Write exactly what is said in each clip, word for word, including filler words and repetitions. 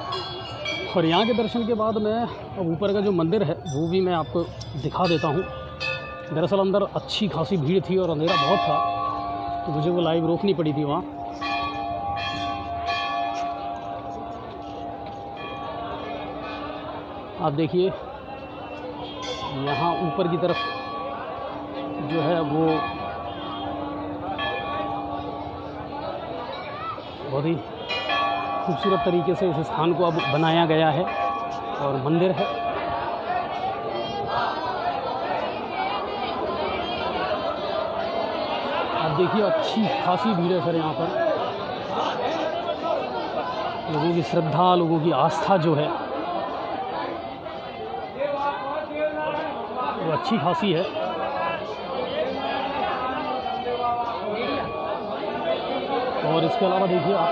और यहाँ के दर्शन के बाद मैं अब ऊपर का जो मंदिर है वो भी मैं आपको दिखा देता हूँ। दरअसल अंदर अच्छी खासी भीड़ थी और अंधेरा बहुत था, तो मुझे वो लाइव रोकनी पड़ी थी वहाँ। आप देखिए यहाँ ऊपर की तरफ जो है वो बहुत ही खूबसूरत तरीके से इस स्थान को अब बनाया गया है और मंदिर है। आप देखिए अच्छी खासी भीड़ है सर यहाँ पर। लोगों की श्रद्धा, लोगों की आस्था जो है वो अच्छी खासी है। और इसके अलावा देखिए आप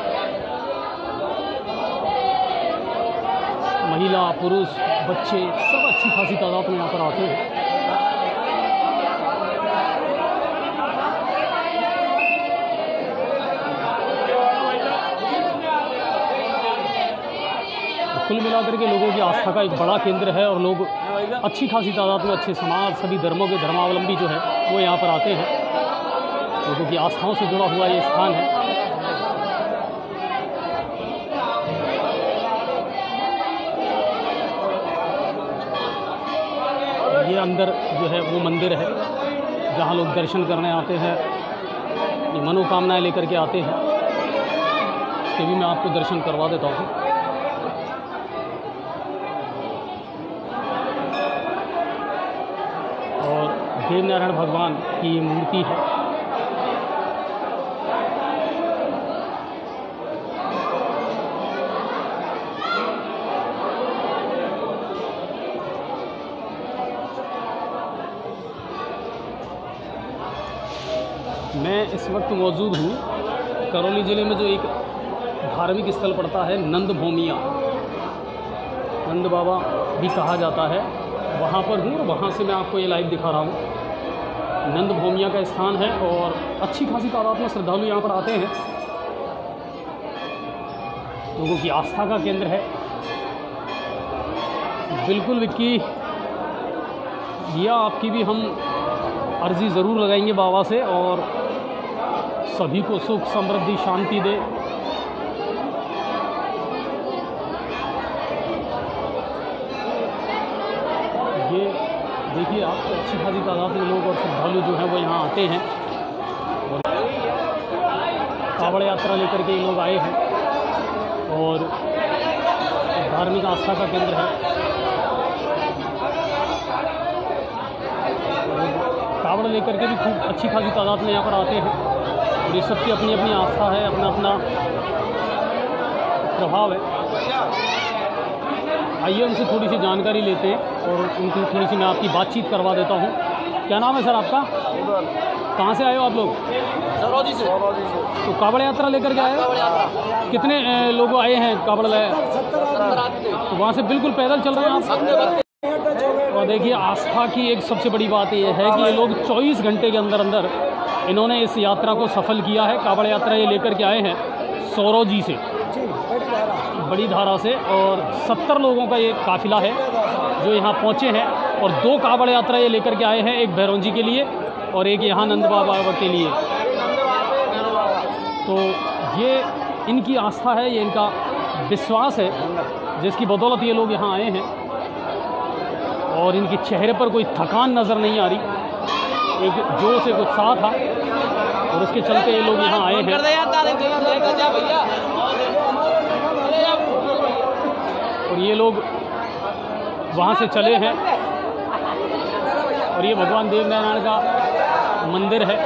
महिला, पुरुष, बच्चे सब अच्छी खासी तादाद में यहाँ पर आते हैं। कुल मिलाकर के लोगों की आस्था का एक बड़ा केंद्र है और लोग अच्छी खासी तादाद में, अच्छे समाज, सभी धर्मों के धर्मावलंबी जो है वो यहाँ पर आते हैं। लोगों की आस्थाओं से जुड़ा हुआ ये स्थान है। ये अंदर जो है वो मंदिर है जहाँ लोग दर्शन करने आते हैं, ये मनोकामनाएं लेकर के आते हैं। इसके भी मैं आपको दर्शन करवा देता हूँ। और देवनारायण भगवान की ये मूर्ति है। मैं इस वक्त मौजूद हूँ करौली ज़िले में जो एक धार्मिक स्थल पड़ता है नंद भूमिया, नंद बाबा भी कहा जाता है, वहाँ पर हूँ। और वहाँ से मैं आपको ये लाइव दिखा रहा हूँ। नंद भूमिया का स्थान है और अच्छी खासी तादाद में श्रद्धालु यहाँ पर आते हैं। लोगों की आस्था का केंद्र है। बिल्कुल विक्की भैया, आपकी भी हम अर्जी ज़रूर लगाएंगे बाबा से और सभी को सुख, समृद्धि, शांति दे। ये देखिए आप अच्छी खासी तादाद में लोग और श्रद्धालु जो हैं वो यहाँ आते हैं और कावड़ यात्रा लेकर के ये लोग आए हैं और धार्मिक आस्था का केंद्र है। कावड़ लेकर के भी खूब अच्छी खासी तादाद में यहाँ पर आते हैं और ये सबकी अपनी अपनी आस्था है, अपना अपना प्रभाव है। आइए उनसे थोड़ी सी जानकारी लेते हैं और उनकी थोड़ी सी मैं आपकी बातचीत करवा देता हूँ। क्या नाम है सर आपका? कहाँ से आए हो आप लोग? सरौजी से। तो कावड़ यात्रा लेकर के आए हो? कितने लोग आए हैं कावड़ ले? तो वहाँ से बिल्कुल पैदल चल रहे हैं आप? और देखिए आस्था की एक सबसे बड़ी बात ये है कि ये लोग चौबीस घंटे के अंदर अंदर इन्होंने इस यात्रा को सफल किया है। कावड़ यात्रा ये लेकर के आए हैं सौरोजी से, बड़ी धारा से, और सत्तर लोगों का ये काफिला है जो यहाँ पहुँचे हैं। और दो कावड़ यात्रा ये लेकर के आए हैं, एक भैरौंजी के लिए और एक यहाँ नंद बाबा के लिए। तो ये इनकी आस्था है, ये इनका विश्वास है जिसकी बदौलत ये लोग यहाँ आए हैं और इनके चेहरे पर कोई थकान नज़र नहीं आ रही, एक जोश से कुछ उत्साह था और उसके चलते ये लोग यहाँ आए हैं। और ये लोग वहाँ से चले हैं और ये भगवान देवनारायण का मंदिर है।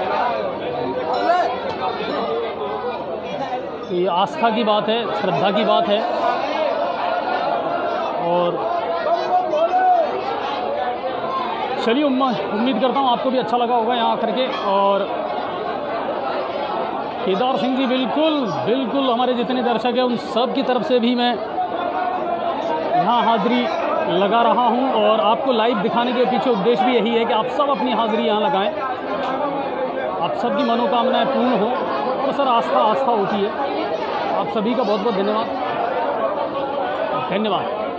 तो ये आस्था की बात है, श्रद्धा की बात है। और चलिए उम्मीद करता हूँ आपको भी अच्छा लगा होगा यहाँ आकर के। और केदार सिंह जी, बिल्कुल बिल्कुल हमारे जितने दर्शक हैं उन सब की तरफ से भी मैं यहाँ हाज़िरी लगा रहा हूँ और आपको लाइव दिखाने के पीछे उद्देश्य भी यही है कि आप सब अपनी हाज़िरी यहाँ लगाएं, आप सबकी मनोकामनाएं पूर्ण हो। और सर आस्था आस्था होती है। आप सभी का बहुत बहुत धन्यवाद। धन्यवाद।